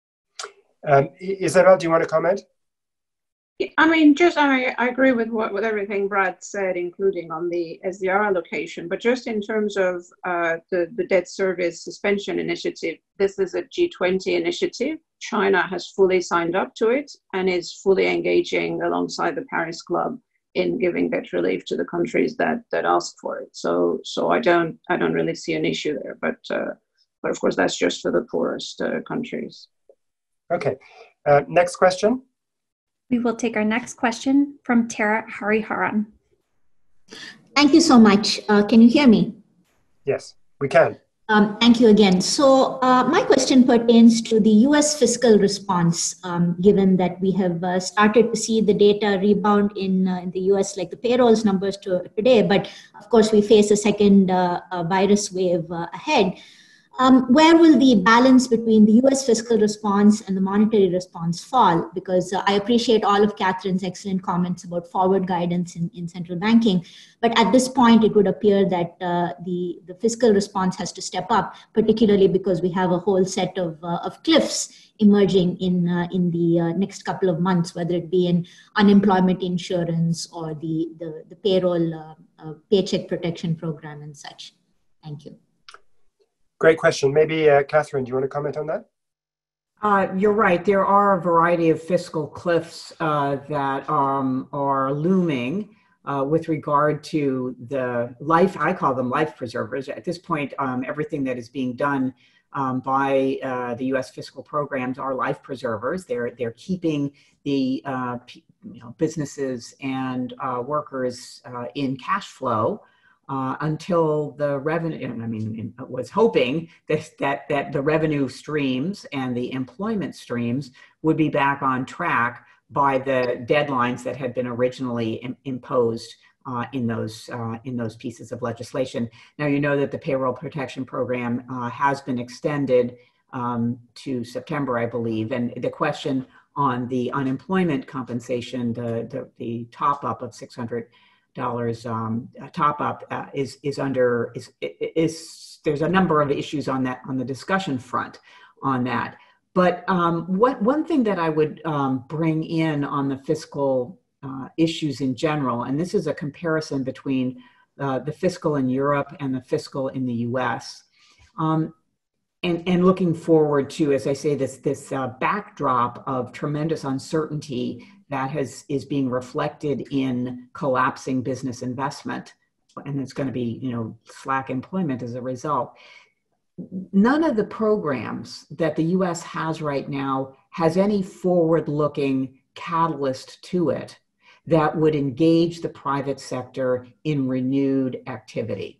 Um, Isabelle, do you want to comment? I mean, just I, I agree with what with everything Brad said, including on the S D R allocation. But just in terms of uh, the the debt service suspension initiative, this is a G twenty initiative. China has fully signed up to it and is fully engaging alongside the Paris Club in giving debt relief to the countries that that ask for it. So so I don't I don't really see an issue there. But uh, but of course that's just for the poorest uh, countries. Okay. Uh, next question. We will take our next question from Tara Hariharan. Thank you so much. Uh, can you hear me? Yes, we can. Um, thank you again. So uh, my question pertains to the U S fiscal response, um, given that we have uh, started to see the data rebound in, uh, in the U S, like the payrolls numbers to, today, but of course we face a second uh, uh, virus wave uh, ahead. Um, where will the balance between the U S fiscal response and the monetary response fall? Because uh, I appreciate all of Catherine's excellent comments about forward guidance in, in central banking. But at this point, it would appear that uh, the, the fiscal response has to step up, particularly because we have a whole set of, uh, of cliffs emerging in, uh, in the uh, next couple of months, whether it be in unemployment insurance or the, the, the payroll uh, uh, paycheck protection program and such. Thank you. Great question. Maybe, uh, Catherine, do you want to comment on that? Uh, you're right. There are a variety of fiscal cliffs uh, that um, are looming uh, with regard to the life, I call them life preservers. At this point, um, everything that is being done um, by uh, the U S fiscal programs are life preservers. They're, they're keeping the uh, you know, businesses and uh, workers uh, in cash flow Uh, until the revenue, I mean, was hoping that, that, that the revenue streams and the employment streams would be back on track by the deadlines that had been originally im- imposed uh, in those uh, in those pieces of legislation. Now, you know that the payroll protection program uh, has been extended um, to September, I believe, and the question on the unemployment compensation, the, the, the top up of six hundred dollars um, top up uh, is is under is is there's a number of issues on that on the discussion front on that. But um, what one thing that I would um, bring in on the fiscal uh, issues in general, and this is a comparison between uh, the fiscal in Europe and the fiscal in the U S. Um, and and looking forward to, as I say, this this uh, backdrop of tremendous uncertainty that has is being reflected in collapsing business investment, and it's going to be, you know, slack employment as a result. None of the programs that the U S has right now has any forward-looking catalyst to it that would engage the private sector in renewed activity.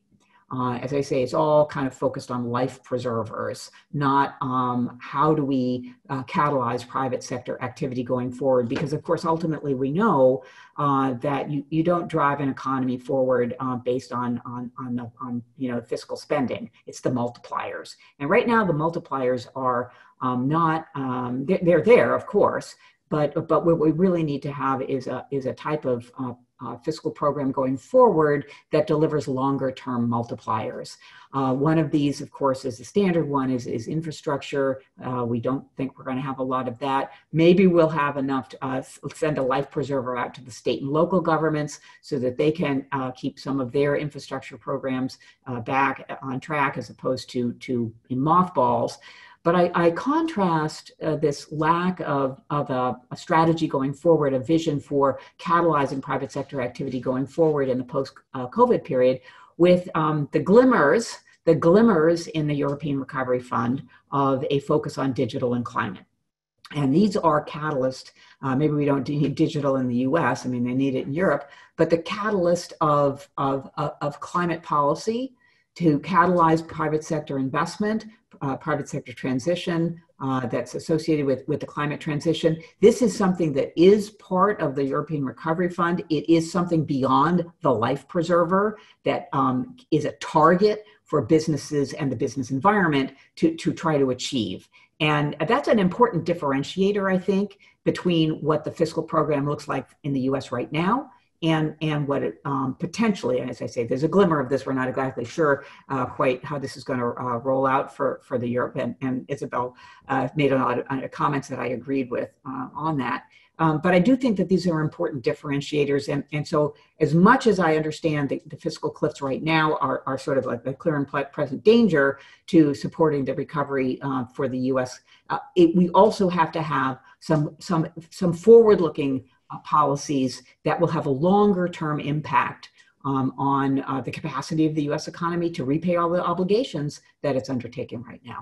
Uh, as I say, it's all kind of focused on life preservers, not um, how do we uh, catalyze private sector activity going forward. Because of course, ultimately we know uh, that you, you don't drive an economy forward uh, based on, on, on, the, on you know, fiscal spending. It's the multipliers. And right now the multipliers are um, not, um, they're, they're there, of course, but, but what we really need to have is a, is a type of uh, Uh, fiscal program going forward that delivers longer term multipliers. Uh, one of these, of course, is the standard one is, is infrastructure. Uh, we don't think we're going to have a lot of that. Maybe we'll have enough to uh, send a life preserver out to the state and local governments so that they can uh, keep some of their infrastructure programs uh, back on track as opposed to, to in mothballs. But I, I contrast uh, this lack of, of a, a strategy going forward, a vision for catalyzing private sector activity going forward in the post-COVID uh, period with um, the glimmers, the glimmers in the European Recovery Fund of a focus on digital and climate. And these are catalyst, uh, maybe we don't need digital in the U S, I mean, they need it in Europe, but the catalyst of, of, of, of climate policy to catalyze private sector investment, uh, private sector transition uh, that's associated with, with the climate transition. This is something that is part of the European Recovery Fund. It is something beyond the life preserver that um, is a target for businesses and the business environment to, to try to achieve. And that's an important differentiator, I think, between what the fiscal program looks like in the U S right now and, and what it um, potentially, as I say, there's a glimmer of this. We're not exactly sure uh, quite how this is going to uh, roll out for, for the Europe. And, and Isabelle uh, made a lot of uh, comments that I agreed with uh, on that. Um, but I do think that these are important differentiators. And, and so as much as I understand the, the fiscal cliffs right now are, are sort of like a clear and present danger to supporting the recovery uh, for the U S, uh, it, we also have to have some, some, some forward-looking uh, policies that will have a longer-term impact um, on uh, the capacity of the U S economy to repay all the obligations that it's undertaking right now.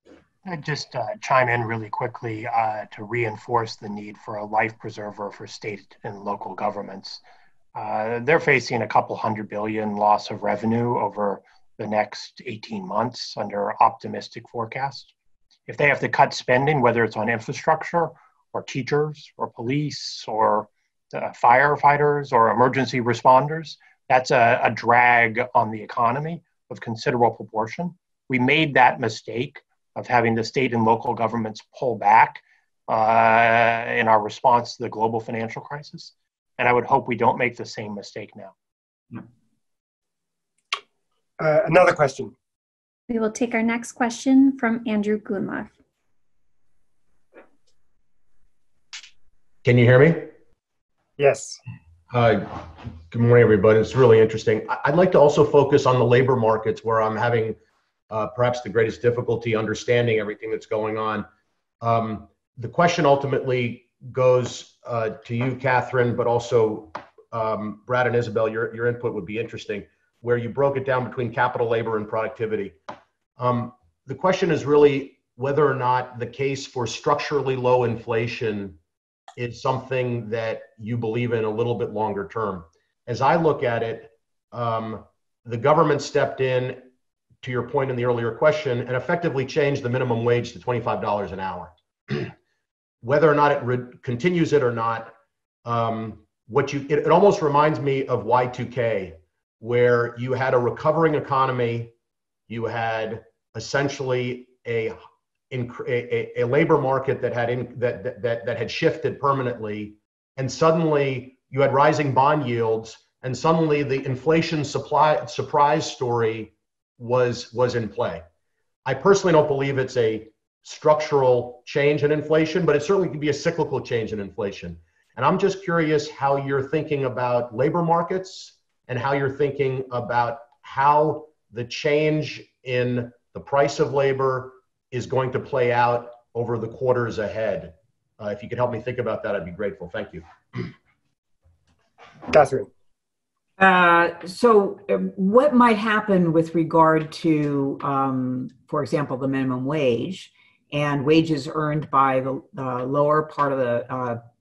I'd just uh, chime in really quickly uh, to reinforce the need for a life preserver for state and local governments. Uh, they're facing a couple hundred billion loss of revenue over the next eighteen months under optimistic forecasts. If they have to cut spending, whether it's on infrastructure or teachers or police or uh, firefighters or emergency responders, that's a, a drag on the economy of considerable proportion. We made that mistake of having the state and local governments pull back uh, in our response to the global financial crisis. And I would hope we don't make the same mistake now. Uh, another question. We will take our next question from Andrew Gunloff. Can you hear me? Yes. Hi, good morning, everybody. It's really interesting. I'd like to also focus on the labor markets where I'm having Uh, perhaps the greatest difficulty understanding everything that's going on. Um, the question ultimately goes uh, to you, Catherine, but also um, Brad and Isabelle, your, your input would be interesting, where you broke it down between capital, labor, and productivity. Um, the question is really whether or not the case for structurally low inflation is something that you believe in a little bit longer term. As I look at it, um, the government stepped in, to your point in the earlier question, and effectively changed the minimum wage to twenty-five dollars an hour. Whether or not it re- continues it or not, um, what you it, it almost reminds me of Y two K, where you had a recovering economy, you had essentially a in, a, a labor market that had in, that, that that had shifted permanently, and suddenly you had rising bond yields, and suddenly the inflation supply surprise story was was in play. I personally don't believe it's a structural change in inflation, but it certainly could be a cyclical change in inflation. And I'm just curious how you're thinking about labor markets and how you're thinking about how the change in the price of labor is going to play out over the quarters ahead. Uh, if you could help me think about that, I'd be grateful. Thank you. Catherine. Uh, so um, what might happen with regard to, um, for example, the minimum wage and wages earned by the uh, lower part of the uh,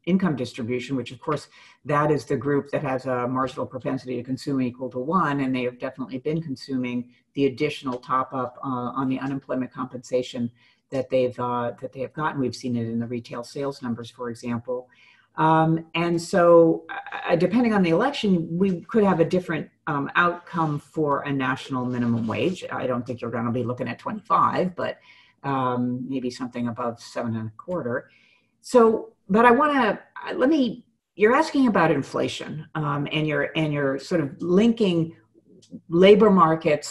income distribution, which of course, that is the group that has a marginal propensity to consume equal to one, and they have definitely been consuming the additional top up uh, on the unemployment compensation that they've uh, that they have gotten. We've seen it in the retail sales numbers, for example. Um, and so uh, depending on the election, we could have a different um, outcome for a national minimum wage. I don't think you're going to be looking at twenty-five, but um, maybe something above seven and a quarter. So, but I want to, let me, you're asking about inflation um, and you're, and you're sort of linking labor markets,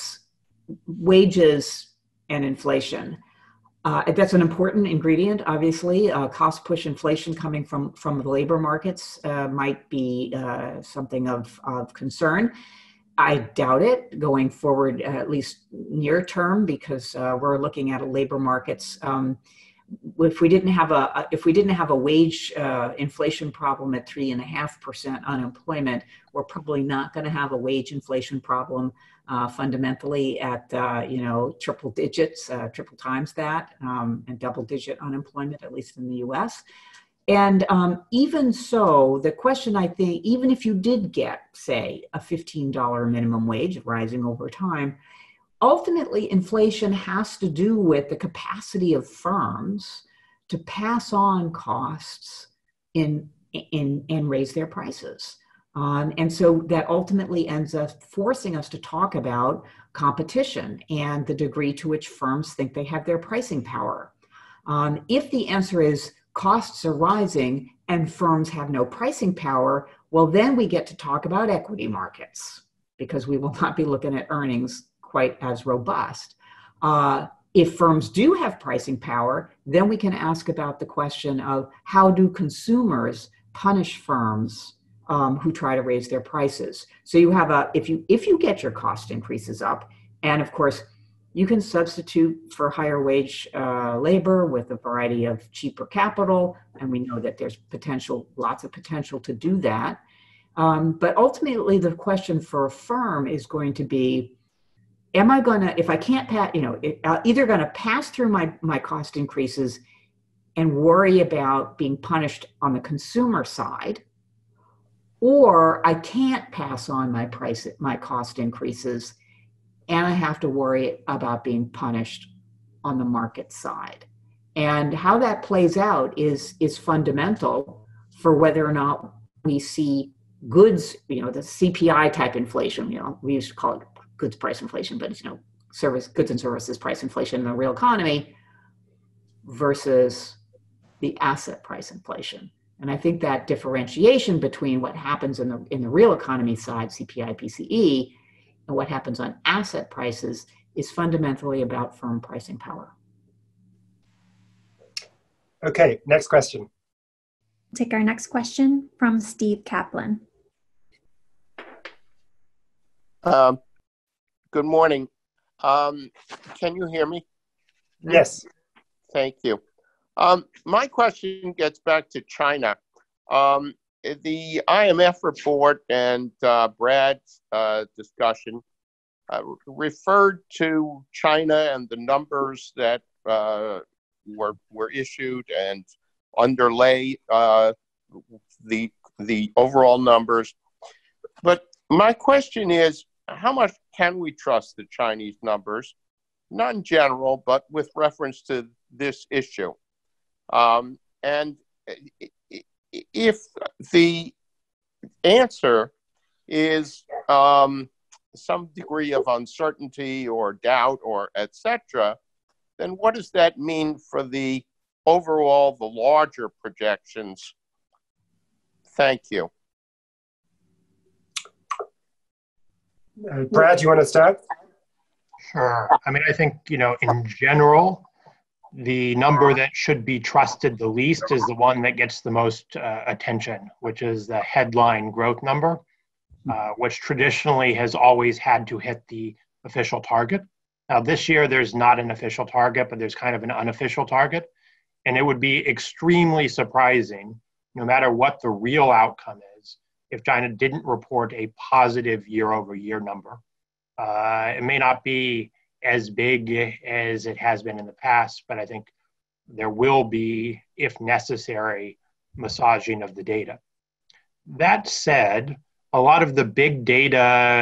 wages, and inflation. Uh, that's an important ingredient, obviously. Uh, cost push inflation coming from, from the labor markets uh, might be uh, something of, of concern. I doubt it going forward, uh, at least near term, because uh, we're looking at a labor markets. Um, if we didn't have a if we didn't have a wage uh, inflation problem at three and a half percent unemployment, we're probably not going to have a wage inflation problem uh, fundamentally at uh, you know triple digits, uh, triple times that, um, and double digit unemployment, at least in the U S. And um, even so, the question, I think, even if you did get, say, a fifteen dollars minimum wage rising over time, ultimately inflation has to do with the capacity of firms to pass on costs in, in, and raise their prices. Um, and so that ultimately ends up forcing us to talk about competition and the degree to which firms think they have their pricing power. Um, if the answer is costs are rising and firms have no pricing power, well, then we get to talk about equity markets, because we will not be looking at earnings quite as robust. Uh, if firms do have pricing power, then we can ask about the question of how do consumers punish firms um, who try to raise their prices. So you have a, if you, if you get your cost increases up, and of course, you can substitute for higher wage uh, labor with a variety of cheaper capital, and we know that there's potential, lots of potential to do that. Um, but ultimately, the question for a firm is going to be, am I going to, if I can't, pass, you know, it, uh, either going to pass through my, my cost increases and worry about being punished on the consumer side, or I can't pass on my price, my cost increases, and I have to worry about being punished on the market side. And how that plays out is, is fundamental for whether or not we see goods, you know, the C P I type inflation, you know, we used to call it goods price inflation, but it's, you know, service, goods and services price inflation in the real economy versus the asset price inflation. And I think that differentiation between what happens in the, in the real economy side, C P I, P C E, and what happens on asset prices is fundamentally about firm pricing power. Okay, next question. Take our next question from Steve Kaplan. Um, good morning. Um, can you hear me? Yes. Thank you. Um, my question gets back to China. Um, the I M F report and uh, Brad's uh, discussion uh, referred to China and the numbers that uh, were were issued and underlay uh, the the overall numbers. But my question is, how much can we trust the Chinese numbers? Not in general, but with reference to this issue. Um, and if the answer is um, some degree of uncertainty or doubt or et cetera, then what does that mean for the overall, the larger projections? Thank you. Uh, Brad, you want to start? Sure. I mean, I think, you know, in general, the number that should be trusted the least is the one that gets the most uh, attention, which is the headline growth number, uh, which traditionally has always had to hit the official target. Now, this year, there's not an official target, but there's kind of an unofficial target. And it would be extremely surprising, no matter what the real outcome is, if China didn't report a positive year-over-year number. Uh, it may not be as big as it has been in the past, but I think there will be, if necessary, massaging of the data. That said, a lot of the big data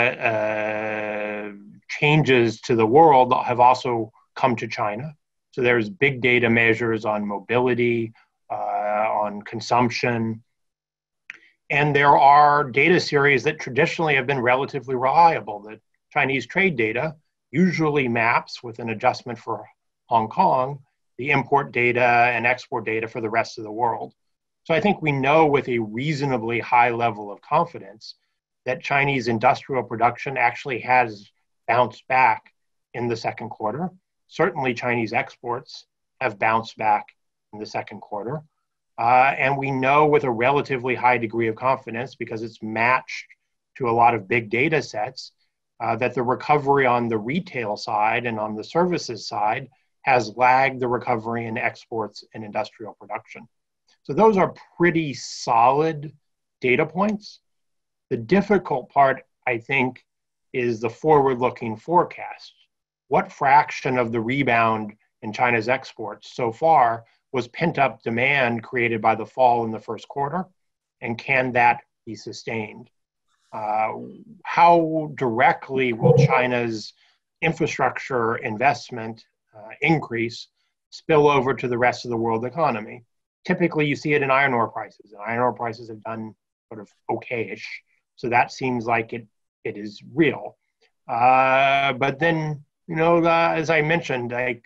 uh, changes to the world have also come to China. So there's big data measures on mobility, uh, on consumption, and there are data series that traditionally have been relatively reliable. The Chinese trade data usually maps with an adjustment for Hong Kong, the import data and export data for the rest of the world. So I think we know with a reasonably high level of confidence that Chinese industrial production actually has bounced back in the second quarter. Certainly Chinese exports have bounced back in the second quarter. Uh, and we know with a relatively high degree of confidence, because it's matched to a lot of big data sets, uh, that the recovery on the retail side and on the services side has lagged the recovery in exports and industrial production. So those are pretty solid data points. The difficult part, I think, is the forward-looking forecast. What fraction of the rebound in China's exports so far was pent-up demand created by the fall in the first quarter, and can that be sustained? Uh, how directly will China's infrastructure investment uh, increase spill over to the rest of the world economy? Typically, you see it in iron ore prices, and iron ore prices have done sort of okay-ish. So that seems like it, it is real. Uh, but then, you know, uh, as I mentioned, like,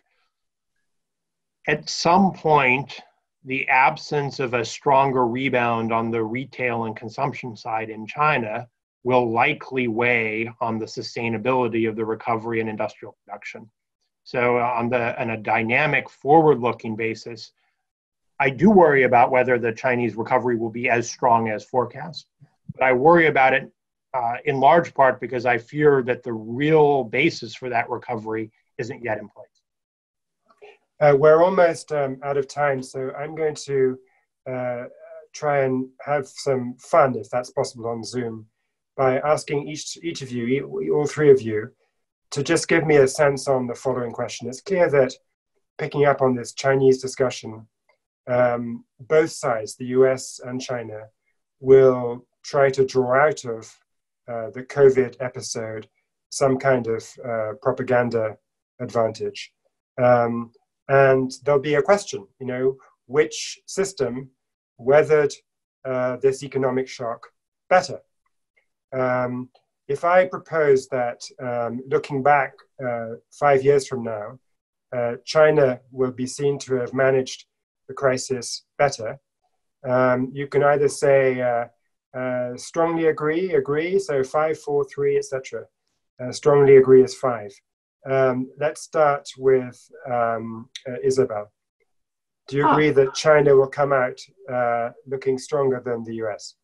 at some point, the absence of a stronger rebound on the retail and consumption side in China will likely weigh on the sustainability of the recovery in industrial production. So on, the, on a dynamic forward-looking basis, I do worry about whether the Chinese recovery will be as strong as forecast. But I worry about it uh, in large part because I fear that the real basis for that recovery isn't yet in place. Uh, we're almost um, out of time, so I'm going to uh, try and have some fun, if that's possible, on Zoom, by asking each, each of you, all three of you, to just give me a sense on the following question. It's clear that, picking up on this Chinese discussion, um, both sides, the U S and China, will try to draw out of uh, the COVID episode some kind of uh, propaganda advantage. Um, and there'll be a question, you know, which system weathered uh, this economic shock better? Um, if I propose that, um, looking back uh, five years from now, uh, China will be seen to have managed the crisis better, um, you can either say uh, uh, strongly agree, agree, so five, four, three, et cetera. Uh, strongly agree is five. Um, let's start with um, uh, Isabelle. Do you agree that China will come out uh, looking stronger than the U S?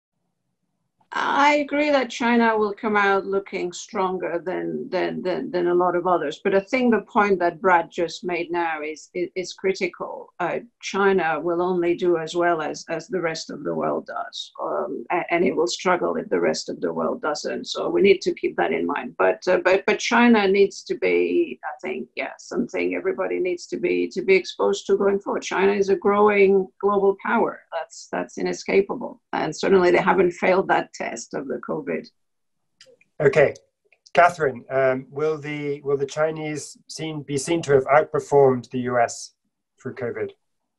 I agree that China will come out looking stronger than, than, than, than a lot of others. But I think the point that Brad just made now is, is, is critical. Uh, China will only do as well as, as the rest of the world does. Um, and, and it will struggle if the rest of the world doesn't. So we need to keep that in mind. But, uh, but, but China needs to be, I think, yeah, something everybody needs to be, to be exposed to going forward. China is a growing global power. That's, that's inescapable. And certainly they haven't failed that test of the COVID. Okay, Catherine, um, will the will the Chinese seen, be seen to have outperformed the U S through COVID?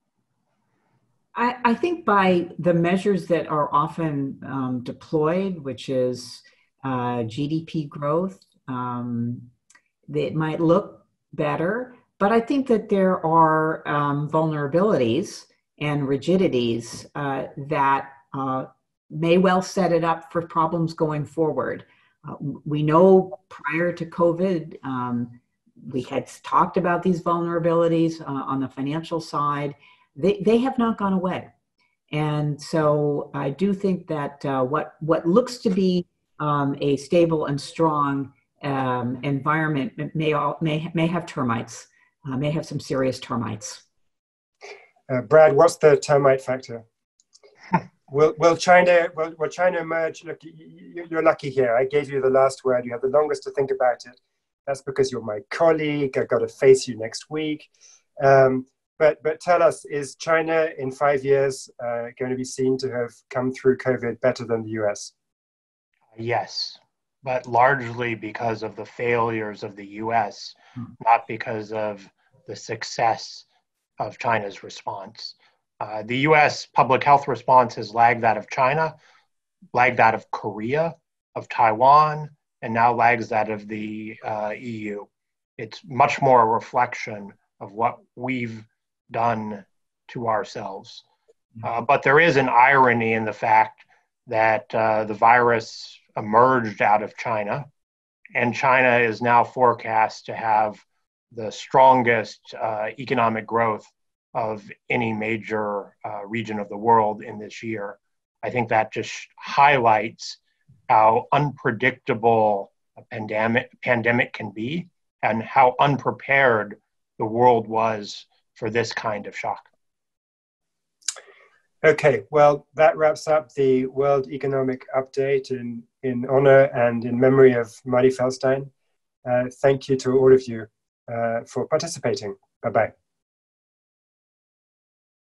I, I think by the measures that are often um, deployed, which is uh, G D P growth, um, it might look better, but I think that there are um, vulnerabilities and rigidities uh, that uh, may well set it up for problems going forward. Uh, we know prior to COVID, um, we had talked about these vulnerabilities uh, on the financial side. They, they have not gone away. And so I do think that uh, what, what looks to be um, a stable and strong um, environment may, all, may, may have termites, uh, may have some serious termites. Uh, Brad, what's the termite factor? Will, will China will, will China emerge? Look, you, you're lucky here. I gave you the last word. You have the longest to think about it. That's because you're my colleague. I've got to face you next week. Um, but, but tell us, is China in five years uh, going to be seen to have come through COVID better than the U S? Yes, but largely because of the failures of the U S, hmm. not because of the success of China's response. Uh, the U S public health response has lagged that of China, lagged that of Korea, of Taiwan, and now lags that of the uh, E U. It's much more a reflection of what we've done to ourselves. Uh, but there is an irony in the fact that uh, the virus emerged out of China, and China is now forecast to have the strongest uh, economic growth of any major uh, region of the world in this year. I think that just highlights how unpredictable a pandemic, pandemic can be and how unprepared the world was for this kind of shock. Okay, well, that wraps up the World Economic Update in, in honor and in memory of Martin Feldstein. Uh, thank you to all of you uh, for participating. Bye-bye.